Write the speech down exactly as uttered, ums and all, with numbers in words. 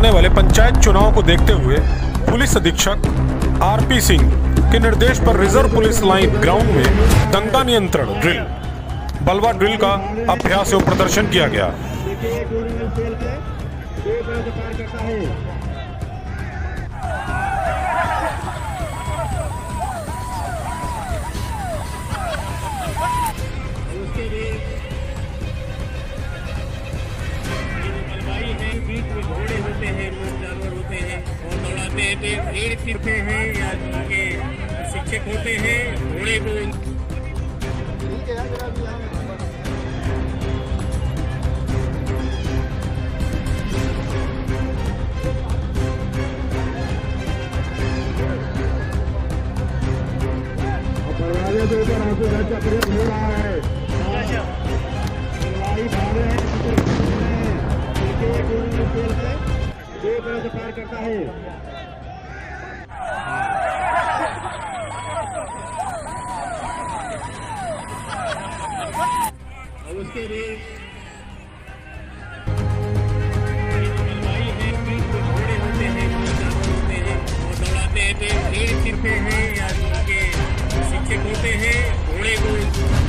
आने वाले पंचायत चुनाव को देखते हुए पुलिस अधीक्षक आर.प सिंह के निर्देश पर रिजर्व पुलिस लाइन ग्राउंड में दंगा नियंत्रण ड्रिल, बलवा ड्रिल का अभ्यास एवं प्रदर्शन किया गया। घोड़े होते हैं, जानवर होते हैं और दौड़ाते हैं, भीड़ फिरते हैं या उनके शिक्षक होते हैं घोड़े को। दरवाजे के ऊपर आंसू का चक्र हो रहा है, दो तरह से पार करता है। और उसके लिए घोड़े होते हैं, जानवर होते हैं और दौड़ाते हैं, भीड़ फिरते हैं या उनके शिक्षक होते हैं घोड़े को।